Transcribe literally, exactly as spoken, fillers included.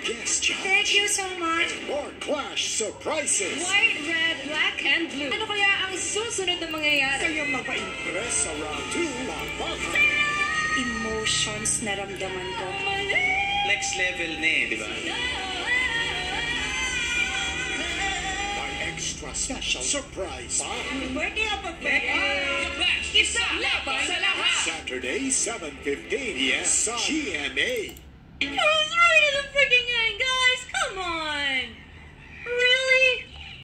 guest judge. Thank you so much. And more Clash surprises. White, red, black, and blue. Ano kaya ang susunod na mangyayari? Kaya mapa-impress sa round two, mapaka. Emotions na ramdaman ko. Next level na eh, di ba? May extra special surprise pa. Birthday of a birthday. Clash, isa laban sa lahat! Saturday, seven fifteen, yes, sa G M A. I was ready to